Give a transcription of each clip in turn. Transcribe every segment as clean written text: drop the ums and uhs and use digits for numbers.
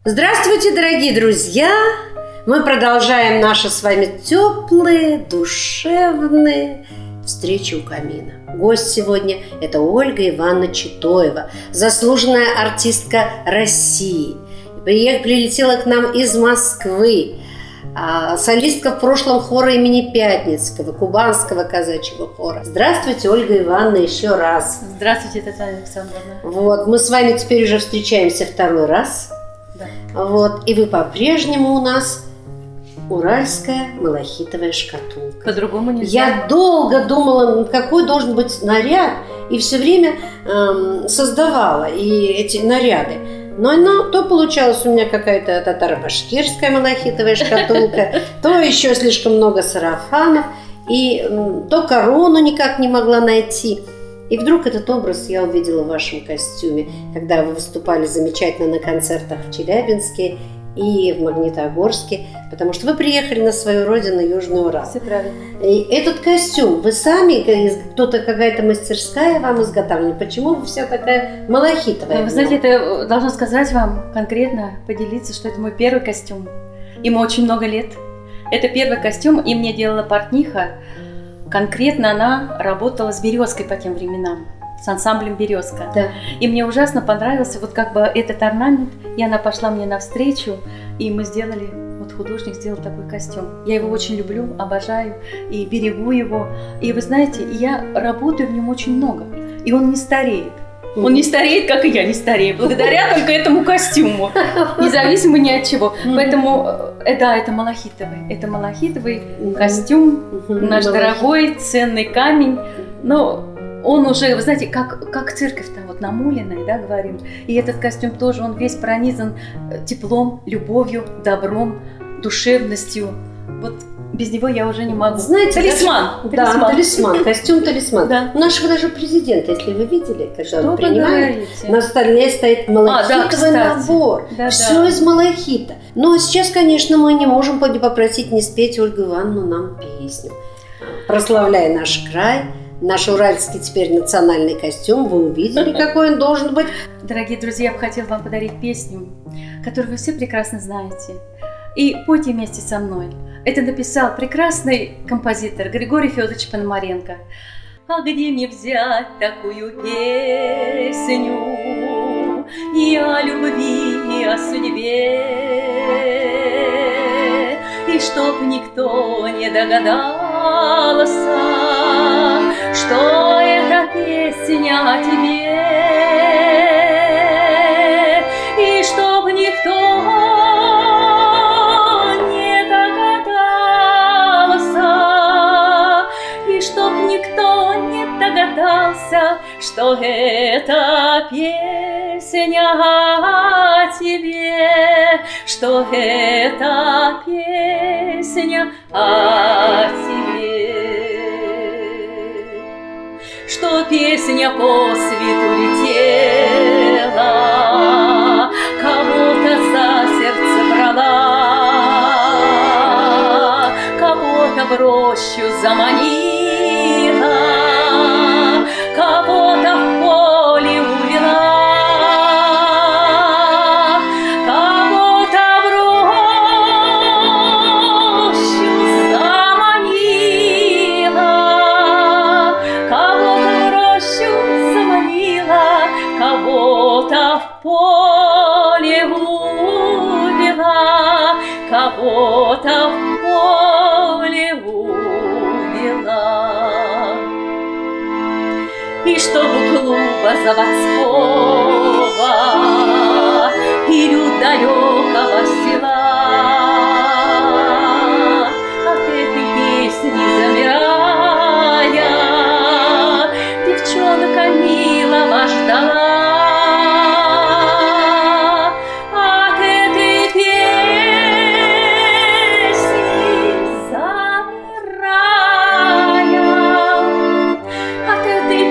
Здравствуйте, дорогие друзья! Мы продолжаем наши с вами теплые, душевные встречи у камина. Гость сегодня – это Ольга Ивановна Читоева, заслуженная артистка России. Прилетела к нам из Москвы, солистка в прошлом хора имени Пятницкого, Кубанского казачьего хора. Здравствуйте, Ольга Ивановна, еще раз. Здравствуйте, Татьяна Александровна. Вот, мы с вами теперь уже встречаемся второй раз. Да. Вот, и вы по-прежнему у нас уральская малахитовая шкатулка. По-другому нельзя. Я долго думала, какой должен быть наряд, и все время создавала и эти наряды. Но то получалось у меня какая-то татаро-башкирская малахитовая шкатулка, то еще слишком много сарафанов, и то корону никак не могла найти. И вдруг этот образ я увидела в вашем костюме, когда вы выступали замечательно на концертах в Челябинске и в Магнитогорске, потому что вы приехали на свою родину, Южный Урал. Все правильно. И этот костюм вы сами, кто-то, какая-то мастерская вам изготовила? Почему вы вся такая малахитовая? Вы знаете, это должна сказать вам конкретно, поделиться, что это мой первый костюм. Ему очень много лет. Это первый костюм, и мне делала портниха. Конкретно она работала с «Березкой» по тем временам, с ансамблем «Березка». Да. И мне ужасно понравился вот как бы этот орнамент, и она пошла мне навстречу, и мы сделали, вот художник сделал такой костюм. Я его очень люблю, обожаю и берегу его. И вы знаете, я работаю в нем очень много, и он не стареет. Он не стареет, как и я не старею, благодаря только этому костюму, независимо ни от чего. Поэтому, да, это малахитовый костюм, наш дорогой, ценный камень. Но он уже, вы знаете, как церковь-то вот намоленная, да, говорим. И этот костюм тоже, он весь пронизан теплом, любовью, добром, душевностью. Вот без него я уже не могу. Знаете, талисман. Да, талисман, костюм-талисман. Да. У нашего даже президента, если вы видели, когда Что он принимает, на столе стоит малахитовый набор. Да, все из малахита. Но сейчас, конечно, мы не можем попросить не спеть Ольгу Ивановну нам песню. Прославляя наш край, наш уральский теперь национальный костюм, вы увидели, какой он должен быть. Дорогие друзья, я бы хотела вам подарить песню, которую вы все прекрасно знаете. И пойте вместе со мной. Это написал прекрасный композитор Григорий Федорович Пономаренко. А где мне взять такую песню и о любви, и о судьбе? И чтоб никто не догадался, что это песня о тебе. И чтоб никто что это песня о тебе, что это песня о тебе, что песня по свету летела, кого-то за сердце брала, кого-то в рощу заманила, кого-то в поле увела, кого-то в рощу заманила, кого-то в рощу заманила, кого-то в поле увела, кого-то в поле увела. И чтобы клуба заводского или у далекого села от этой песни замирая, девчонка милого ждала. От этой песни замирая, от этой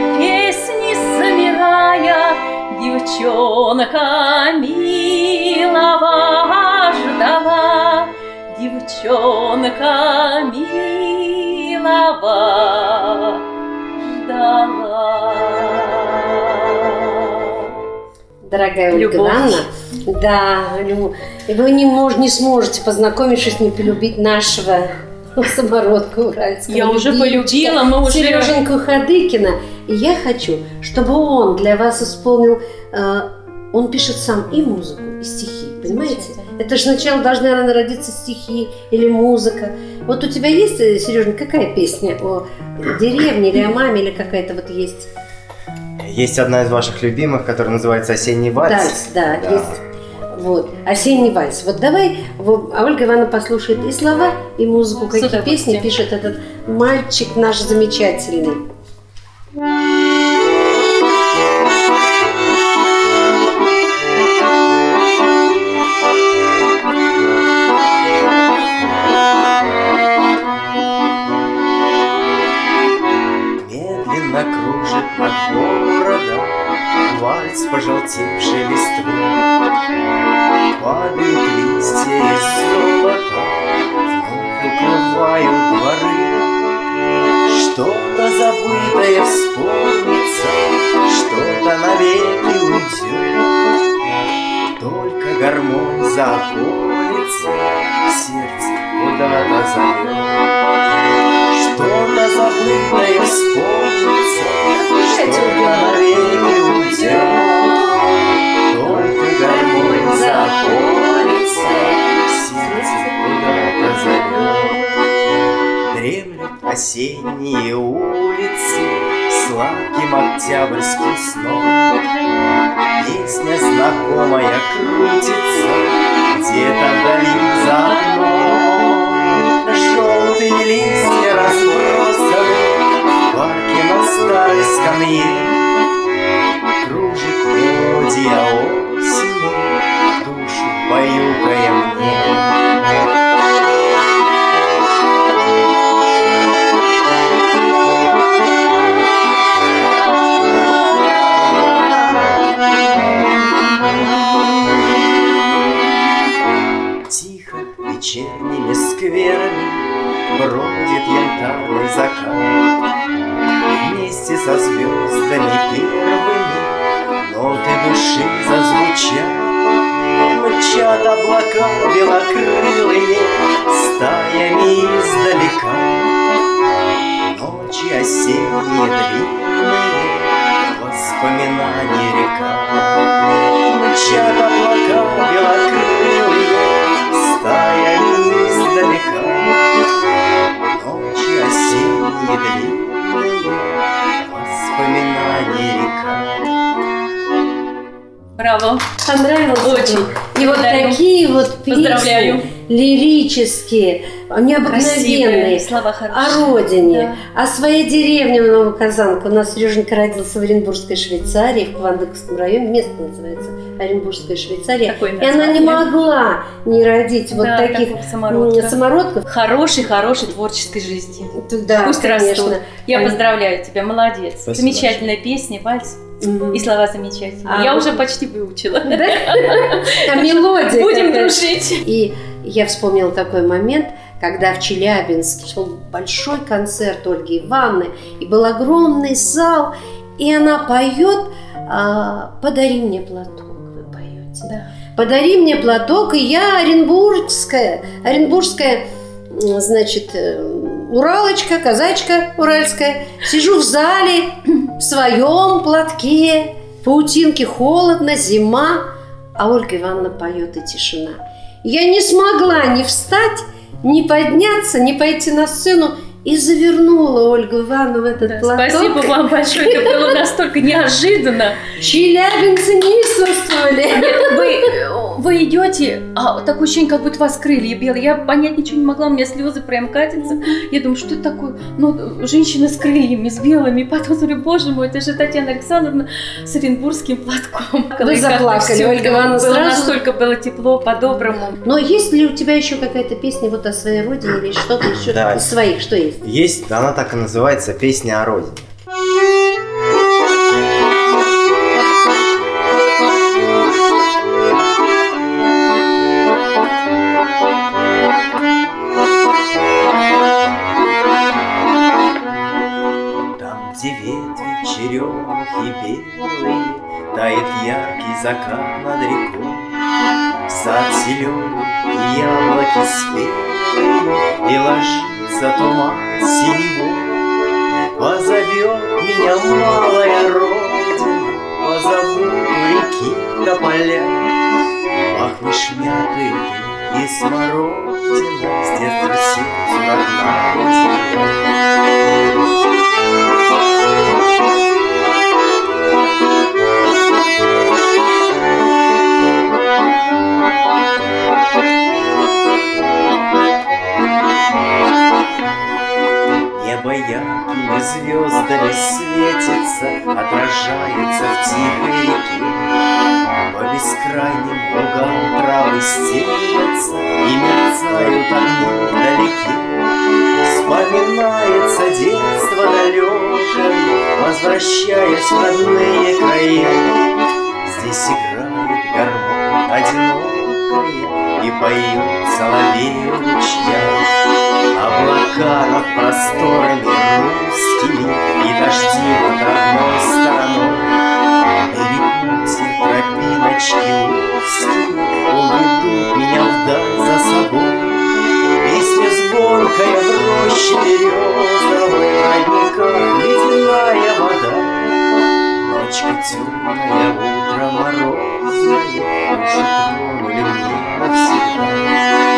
девчонка милого ждала, девчонка милого ждала. Дорогая Ольга Ивановна, Да, вы не сможете, познакомившись, не полюбить нашего самородка уральского. Я уже полюбила, мы уже... Сереженьку Хадыкина. И я хочу, чтобы он для вас исполнил... Он пишет сам и музыку, и стихи, понимаете? Это же сначала должны родиться стихи или музыка. Вот у тебя есть, Сереженька, какая песня о деревне или о маме, или какая-то вот есть? Есть одна из ваших любимых, которая называется «Осенний вальс». Да, есть. Вот, «Осенний вальс». Вот давай, Ольга Ивановна послушает и слова, и музыку, какие песни пишет этот мальчик наш замечательный. Медленно кружит над городом вальс, пожелтевший листвой. Падают листья из золота, вновь укрывают дворы. Что-то забытое вспомнится, что-то навеки уйдет. Только гармонь заколется, сердце куда-то зовет. Что-то забытое вспомнится, что-то навеки уйдет. Только гармонь заколется, сердце куда-то зовет. Дремлют осенние улицы сладким октябрьским сном. Песня знакомая крутится где-то вдали за окном. Желтые листья разбросаны в парке на старой скамье. Кружит мелодия осени, душу баюкая мне. Вечерними скверами бродит янтарный закат. Вместе со звездами первыми ноты души зазвучат. Мчат облака белокрылые стаями издалека. Ночи осенние длинные, воспоминания река. Мчат облака белокрылые стаями издалека. Ночи осенние длинные, воспоминания река. Браво! Понравилось? Очень. И вот такие вот Поздравляю. песни лирические, необыкновенные, слова хорошие. О родине, Да. о своей деревне Новоказанка. У нас Сереженька родился в Оренбургской Швейцарии, в Квандыковском районе, место называется Оренбургская Швейцария. Такое И она не могла не родить вот таких самородков. Хорошей творческой жизни. Да, пусть конечно. растут. Я поздравляю тебя, молодец. Спасибо. Замечательная песня, вальс. И слова замечательные. Я уже почти выучила. А мелодия. Будем дружить. И я вспомнила такой момент, когда в Челябинске шел большой концерт Ольги Ивановны, и был огромный зал, и она поет «Подари мне платок», вы поете. Да. «Подари мне платок», и я оренбургская, значит, уралочка, казачка уральская, сижу в зале в своем платке, паутинке, холодно, зима, а Ольга Ивановна поет, и тишина. Я не смогла ни встать, ни подняться, ни пойти на сцену, и завернула Ольгу Ивановну в этот платок. Спасибо вам большое, это было настолько неожиданно. Челябинцы неистовствовали. Вы идете, а такое ощущение, как будто вас крылья белые. Я понять ничего не могла, у меня слезы прям катятся. Я думаю, что это такое? Ну, женщина с крыльями, с белыми. Потом смотрю, боже мой, это же Татьяна Александровна с оренбургским платком. Вы заплакали, Ольга Ивановна, было сразу. настолько было тепло, по-доброму. Но есть ли у тебя еще какая-то песня вот о своей родине или что-то еще Да. из своих? Что есть? Есть, она так и называется, «Песня о родине». Там, где ветви черемухи белые, тает яркий закат над рекой. Сад зеленый, и яблоки спелые, и ложится туман синевой. Позовет меня малая родина, позову реки тополя. Пахнешь мятой и смородина, с детства сердцу родная тебя. Небо яркими звездами светится, отражается в тихой реке. По бескрайним лугам травы стелятся и мерцают огни вдалеке. Вспоминается детство далекое, возвращаясь в родные края. Здесь играет гармонь одинокая и поет соловей у ручья. Облака над просторами русскими и дожди над родной стороной. Берегут тропиночки узкие, уведут меня вдаль за собой. Песня звонкая в роще березовой, в родниках ледяная вода. Ночка темная, утро морозное, души тронули мне навсегда.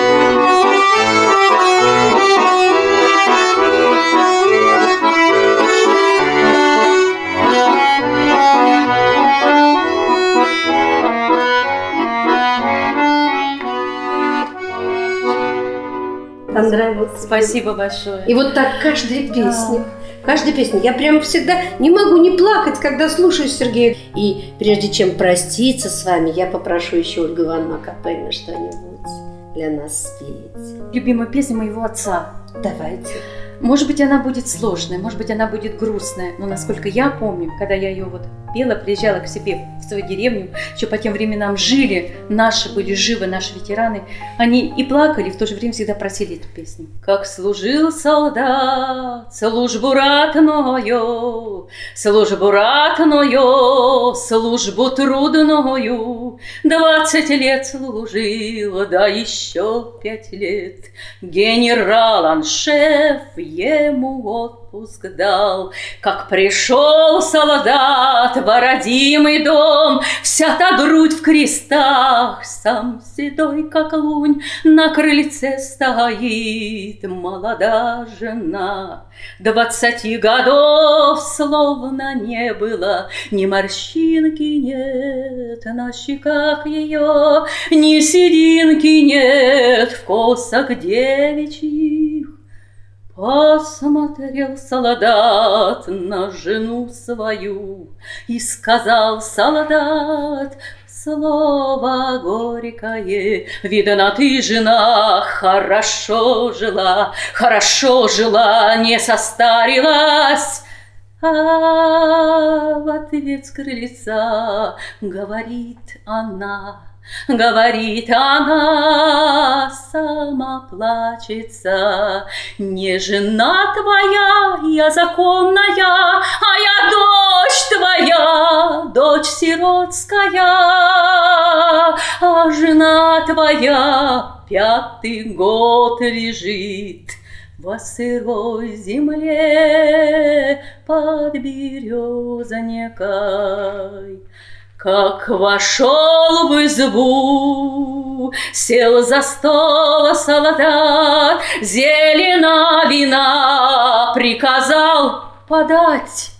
Понравилось. Спасибо большое. И вот так каждая песня. Каждая песня. Я прям всегда не могу не плакать, когда слушаю Сергея. И прежде чем проститься с вами, я попрошу еще Ольгу Ивановну акапельно что-нибудь для нас спеть. Любимая песня моего отца. Давайте. Может быть, она будет сложная, может быть, она будет грустная, но насколько я помню, когда я ее вот пела, приезжала к себе в свою деревню, еще по тем временам жили, наши были живы, наши ветераны, они и плакали, в то же время всегда просили эту песню. Как служил солдат службу ратною, службу ратною, службу трудною, 20 лет служил, да еще 5 лет. Генерал-аншеф ему отпуск дал. Как пришел солдат в родимый дом, вся та грудь в крестах, сам седой, как лунь, на крыльце стоит молода жена. 20 годов словно не было, ни морщинки нет на щеках ее, ни сединки нет в косах девичьих. Посмотрел солдат на жену свою, и сказал солдат слово горькое: видно, ты, жена, хорошо жила, не состарилась. А в ответ с крыльца говорит она, сама плачется: не жена твоя, я законная, а я дочь твоя, дочь сиротская, а жена твоя 5-й год лежит во сырой земле под березникой. Как вошел в избу, сел за стол солдат, зелена вина приказал подать.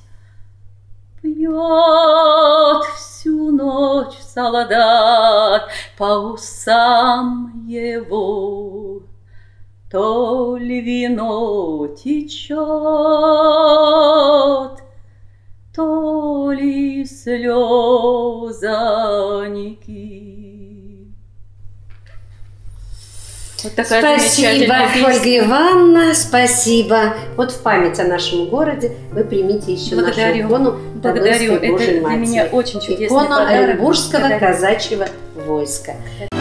Пьет всю ночь солдат, по усам его то ли вино течет, то ли слезаники. Вот такая спасибо, Ольга Ивановна, спасибо. Вот в память о нашем городе вы примите еще нашу икону. Благодарю. Это для меня очень чудесный икона подарок. Оренбургского казачьего войска.